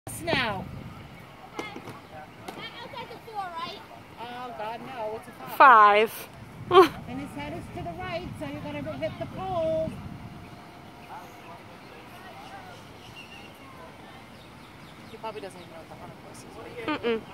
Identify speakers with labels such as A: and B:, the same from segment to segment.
A: Now.
B: Outside the 4, right?
A: Oh, God, no. It's a
C: 5.
A: And his head is to the right, so you're going to hit the pole. He probably doesn't even know what the 100 course is.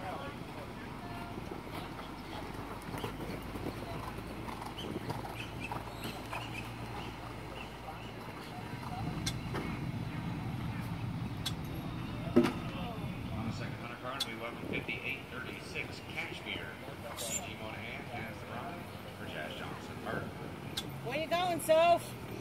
D: On the second 100 card, we welcome 5836 Cashmere. C.G. Monahan has the run for Jazz Johnson. Bird.
A: Where you going, Soph?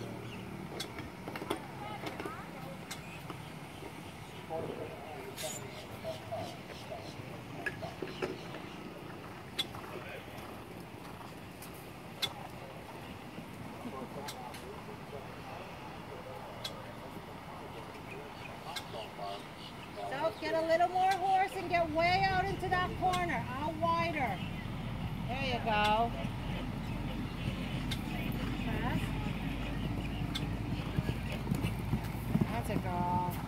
A: Soph, get a little more horse and get way out into that corner, out wider. There you go. Fast. That's a girl.